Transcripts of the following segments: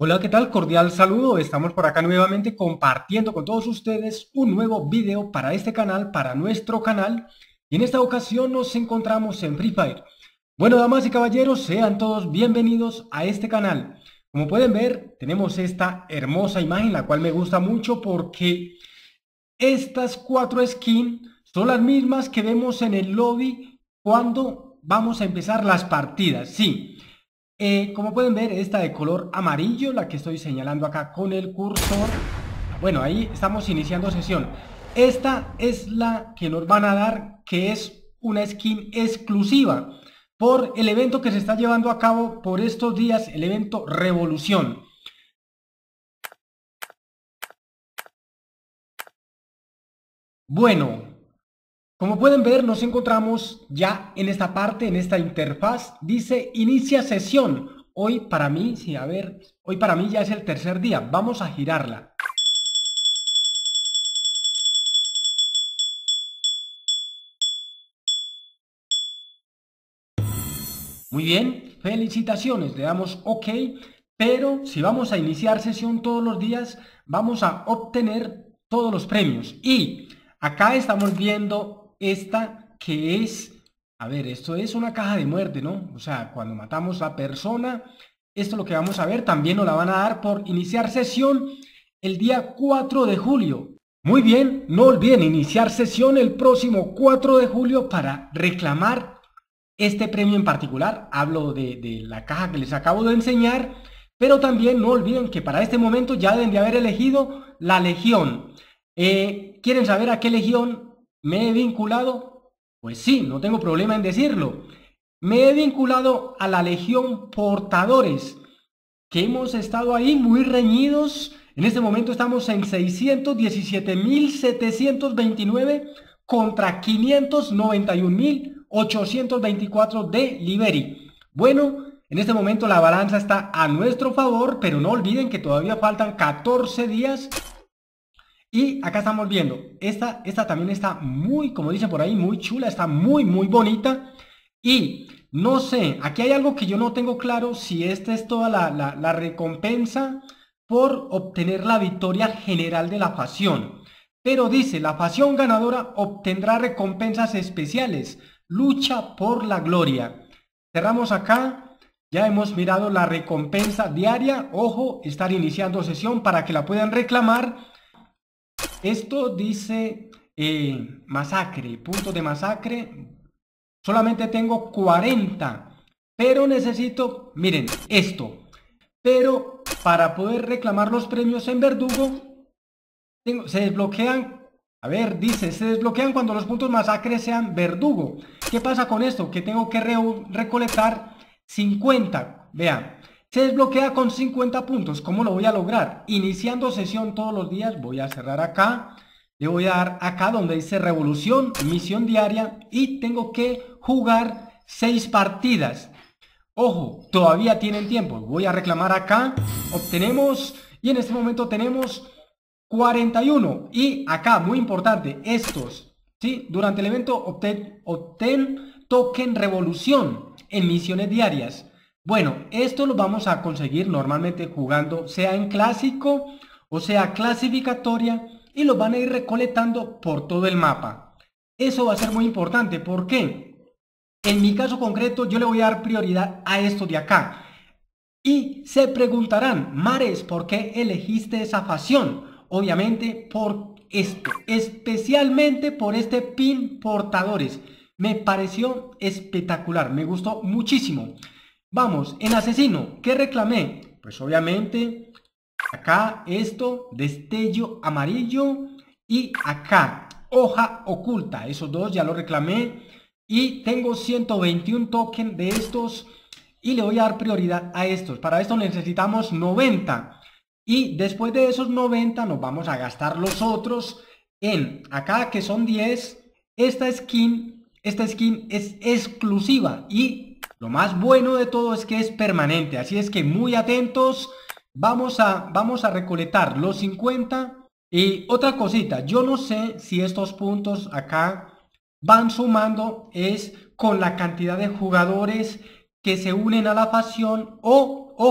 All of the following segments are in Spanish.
Hola, ¿qué tal? Cordial saludo. Estamos por acá nuevamente compartiendo con todos ustedes un nuevo video para este canal, para nuestro canal. Y en esta ocasión nos encontramos en Free Fire. Bueno, damas y caballeros, sean todos bienvenidos a este canal. Como pueden ver, tenemos esta hermosa imagen, la cual me gusta mucho porque estas cuatro skins son las mismas que vemos en el lobby cuando vamos a empezar las partidas. Sí. Como pueden ver, esta de color amarillo, la que estoy señalando acá con el cursor. Bueno, ahí estamos iniciando sesión. Esta es la que nos van a dar, que es una skin exclusiva por el evento que se está llevando a cabo por estos días, el evento Revolución. Bueno, como pueden ver, nos encontramos ya en esta parte, en esta interfaz. Dice inicia sesión. Hoy para mí, sí, a ver, hoy para mí ya es el tercer día. Vamos a girarla. Muy bien, felicitaciones, le damos OK. Pero si vamos a iniciar sesión todos los días, vamos a obtener todos los premios. Y acá estamos viendo esta que es... A ver, esto es una caja de muerte, ¿no? O sea, cuando matamos a la persona, esto es lo que vamos a ver. También nos la van a dar por iniciar sesión el día 4 de julio. Muy bien, no olviden iniciar sesión el próximo 4 de julio para reclamar este premio en particular. Hablo de la caja que les acabo de enseñar, pero también no olviden que para este momento ya deben de haber elegido la legión. ¿Quieren saber a qué legión me he vinculado? Pues sí, no tengo problema en decirlo. Me he vinculado a la legión portadores, que hemos estado ahí muy reñidos. En este momento estamos en 617.729 contra 591.824 de Liberi. Bueno, en este momento la balanza está a nuestro favor, pero no olviden que todavía faltan 14 días. Y acá estamos viendo, esta también está muy, como dicen por ahí, muy chula, está muy bonita. Y no sé, aquí hay algo que yo no tengo claro, si esta es toda la recompensa por obtener la victoria general de la facción. Pero dice, la facción ganadora obtendrá recompensas especiales, lucha por la gloria. Cerramos acá, ya hemos mirado la recompensa diaria, ojo, estar iniciando sesión para que la puedan reclamar. Esto dice masacre, puntos de masacre. Solamente tengo 40, pero necesito, miren, esto. Pero para poder reclamar los premios en Verdugo, se desbloquean, a ver, dice, se desbloquean cuando los puntos masacre sean Verdugo. ¿Qué pasa con esto? Que tengo que recolectar 50, vean. Se desbloquea con 50 puntos. ¿Cómo lo voy a lograr? Iniciando sesión todos los días. Voy a cerrar acá. Le voy a dar acá donde dice revolución, misión diaria. Y tengo que jugar 6 partidas. Ojo, todavía tienen tiempo. Voy a reclamar acá. Obtenemos. Y en este momento tenemos 41. Y acá, muy importante, estos. ¿Sí? Durante el evento obtén token revolución en misiones diarias. Bueno, esto lo vamos a conseguir normalmente jugando, sea en clásico o sea clasificatoria, y lo van a ir recolectando por todo el mapa. Eso va a ser muy importante. ¿Por qué? En mi caso concreto, yo le voy a dar prioridad a esto de acá. Y se preguntarán, Mares, ¿por qué elegiste esa facción? Obviamente por esto, especialmente por este pin portadores. Me pareció espectacular, me gustó muchísimo. Vamos, en asesino, ¿qué reclamé? Pues obviamente acá esto, destello amarillo, y acá hoja oculta. Esos dos ya lo reclamé y tengo 121 tokens de estos y le voy a dar prioridad a estos. Para esto necesitamos 90 y después de esos 90 nos vamos a gastar los otros en acá, que son 10. Esta skin es exclusiva y lo más bueno de todo es que es permanente, así es que muy atentos. Vamos a recolectar los 50. Y otra cosita, yo no sé si estos puntos acá van sumando es con la cantidad de jugadores que se unen a la facción, o, ojo,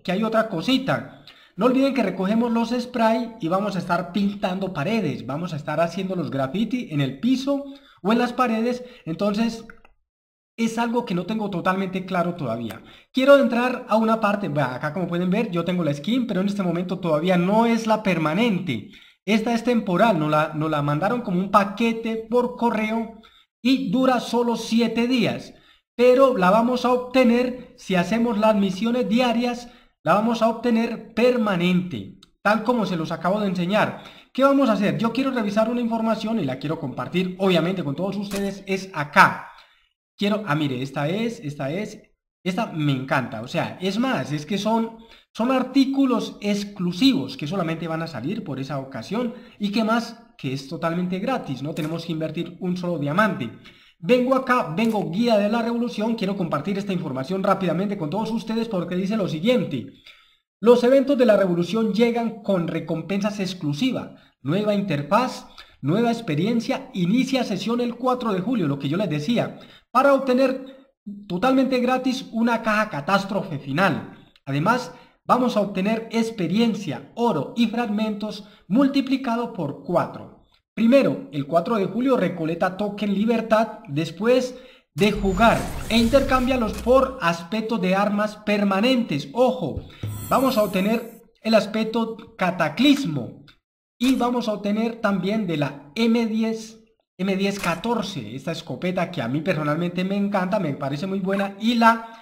que hay otra cosita. No olviden que recogemos los spray y vamos a estar pintando paredes, vamos a estar haciendo los graffiti en el piso o en las paredes, entonces es algo que no tengo totalmente claro todavía. Quiero entrar a una parte, acá como pueden ver yo tengo la skin, pero en este momento todavía no es la permanente. Esta es temporal, nos la mandaron como un paquete por correo y dura solo 7 días. Pero la vamos a obtener si hacemos las misiones diarias, la vamos a obtener permanente, tal como se los acabo de enseñar. ¿Qué vamos a hacer? Yo quiero revisar una información y la quiero compartir obviamente con todos ustedes, es acá. Mire, esta me encanta, o sea, es más, es que son artículos exclusivos que solamente van a salir por esa ocasión y que más que es totalmente gratis, no tenemos que invertir un solo diamante. Vengo acá, vengo guía de la revolución, quiero compartir esta información rápidamente con todos ustedes porque dice lo siguiente. Los eventos de la revolución llegan con recompensas exclusivas, nueva interfaz, nueva experiencia, inicia sesión el 4 de julio, lo que yo les decía, para obtener totalmente gratis una caja catástrofe final. Además, vamos a obtener experiencia, oro y fragmentos multiplicado por 4. Primero, el 4 de julio recolecta token libertad después de jugar e intercámbialos por aspectos de armas permanentes. Ojo, vamos a obtener el aspecto cataclismo y vamos a obtener también de la M1014, esta escopeta que a mí personalmente me encanta, me parece muy buena, y la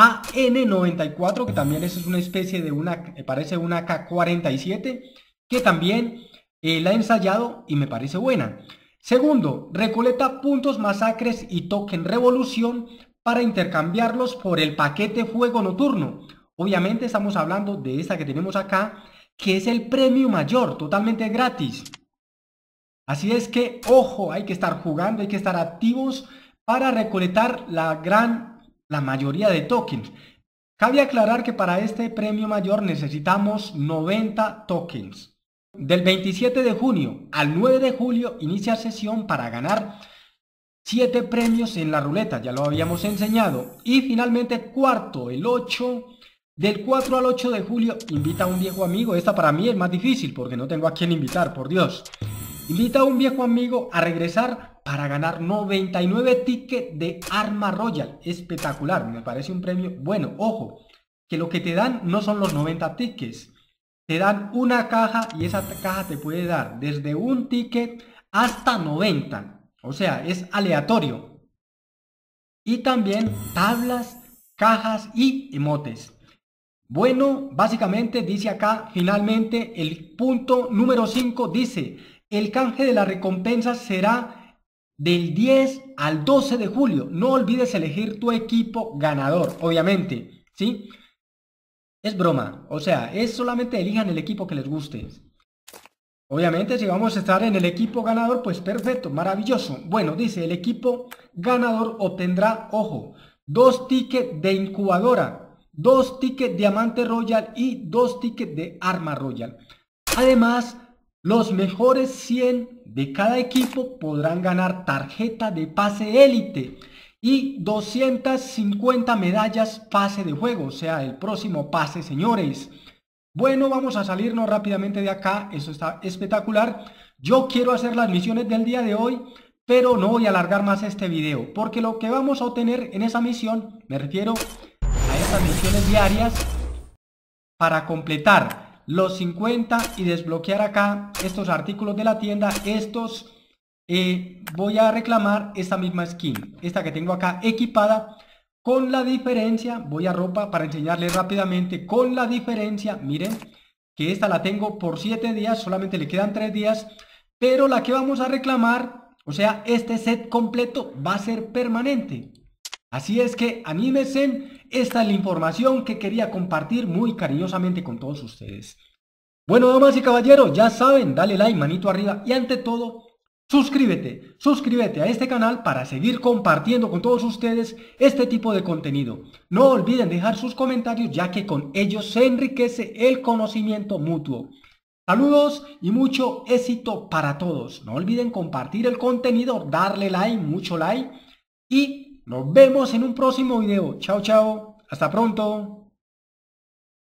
AN94, que también es una especie de me parece una K47, que también la he ensayado y me parece buena. Segundo, recolecta puntos masacres y token revolución para intercambiarlos por el paquete fuego nocturno. Obviamente estamos hablando de esta que tenemos acá, que es el premio mayor, totalmente gratis. Así es que, ojo, hay que estar jugando, hay que estar activos para recolectar la mayoría de tokens. Cabe aclarar que para este premio mayor necesitamos 90 tokens. Del 27 de junio al 9 de julio inicia sesión para ganar 7 premios en la ruleta, ya lo habíamos enseñado. Y finalmente cuarto, el 8, del 4 al 8 de julio invita a un viejo amigo. Esta para mí es más difícil porque no tengo a quién invitar, por Dios. Invita a un viejo amigo a regresar para ganar 99 tickets de Arma Royal. Espectacular, me parece un premio bueno. Ojo, que lo que te dan no son los 90 tickets. Te dan una caja y esa caja te puede dar desde un ticket hasta 90. O sea, es aleatorio. Y también tablas, cajas y emotes. Bueno, básicamente dice acá, finalmente, el punto número 5 dice, el canje de la recompensa será del 10 al 12 de julio. No olvides elegir tu equipo ganador, obviamente, ¿sí? Es broma, o sea, es solamente elijan el equipo que les guste. Obviamente, si vamos a estar en el equipo ganador, pues perfecto, maravilloso. Bueno, dice, el equipo ganador obtendrá, ojo, 2 tickets de incubadora, 2 tickets diamante royal y 2 tickets de arma royal. Además, los mejores 100 de cada equipo podrán ganar tarjeta de pase élite y 250 medallas pase de juego, o sea, el próximo pase, señores. Bueno, vamos a salirnos rápidamente de acá, eso está espectacular. Yo quiero hacer las misiones del día de hoy, pero no voy a alargar más este video, porque lo que vamos a obtener en esa misión, me refiero a estas misiones diarias, para completar los 50 y desbloquear acá estos artículos de la tienda, voy a reclamar esta misma skin, esta que tengo acá equipada, con la diferencia, voy a ropa para enseñarles rápidamente, con la diferencia, miren, que esta la tengo por 7 días, solamente le quedan 3 días, pero la que vamos a reclamar, o sea, este set completo va a ser permanente. Así es que anímense, esta es la información que quería compartir muy cariñosamente con todos ustedes. Bueno, damas y caballeros, ya saben, dale like, manito arriba y ante todo, suscríbete a este canal para seguir compartiendo con todos ustedes este tipo de contenido. No olviden dejar sus comentarios ya que con ellos se enriquece el conocimiento mutuo. Saludos y mucho éxito para todos. No olviden compartir el contenido, darle like, mucho like y nos vemos en un próximo video. Chao, chao. Hasta pronto.